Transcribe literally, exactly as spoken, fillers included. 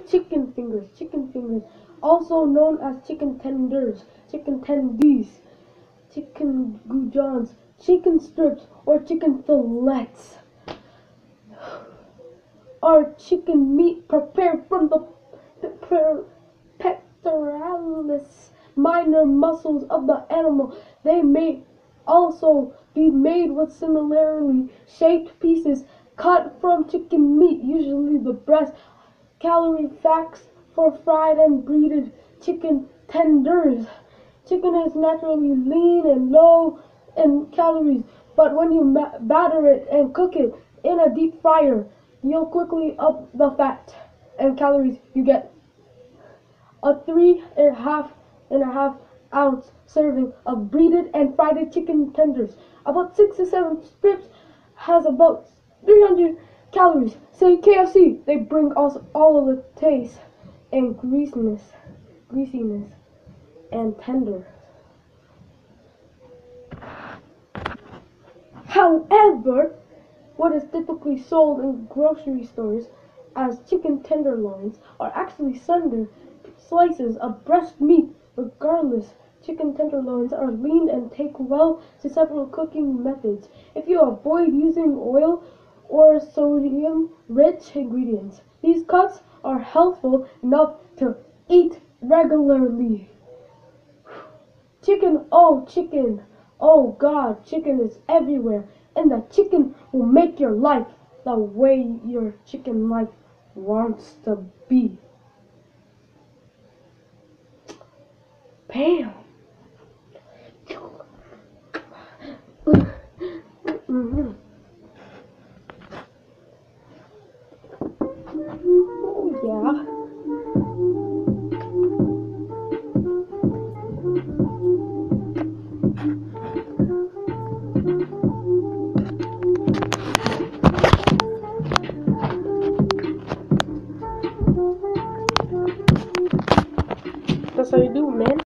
chicken fingers, chicken fingers, also known as chicken tenders, chicken tendies, chicken goujons, chicken strips, or chicken fillets, are chicken meat prepared from the pectoralis minor muscles of the animal. They may also be made with similarly shaped pieces cut from chicken meat, usually the breast. Calorie facts for fried and breaded chicken tenders. Chicken is naturally lean and low in calories, but when you batter it and cook it in a deep fryer, you'll quickly up the fat and calories you get. A three and a half and a half ounce serving of breaded and fried chicken tenders, about six to seven strips, has about three hundred calories. Say K F C, they bring us all of the taste and greasiness, greasiness and tender. However, what is typically sold in grocery stores as chicken tenderloins are actually slender slices of breast meat. Regardless, chicken tenderloins are lean and take well to several cooking methods if you avoid using oil or sodium-rich ingredients. These cuts are healthful enough to eat regularly. Chicken, oh chicken, oh God, chicken is everywhere, and the chicken will make your life the way your chicken life wants to be. Bam! Mm-hmm. Oh yeah. That's how you do, man.